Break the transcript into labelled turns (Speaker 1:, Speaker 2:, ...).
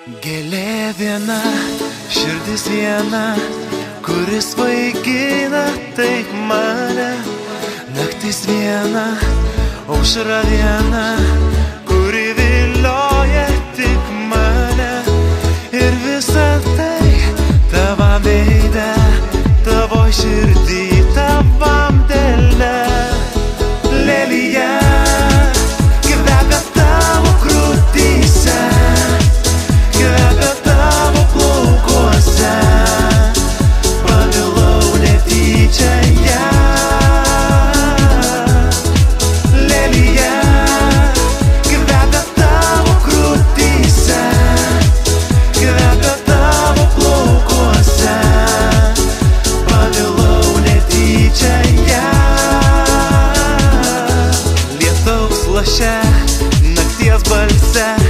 Speaker 1: Gėlė viena, širdis viena, kuris svaigina taip mane. Naktis viena, aušra viena, kuri vilioja tik mane. Ir visa tai tavam veide, tavo širdį, tavam delne. Lelija kvepia tavo krūtyse, kvepia tavo plaukuose. Pamilau netyčia ją. Lelija kvepia tavo krūtyse, kvepia tavo plaukuose. Pamilau netyčia ją. Lietaus laše, nakties balse,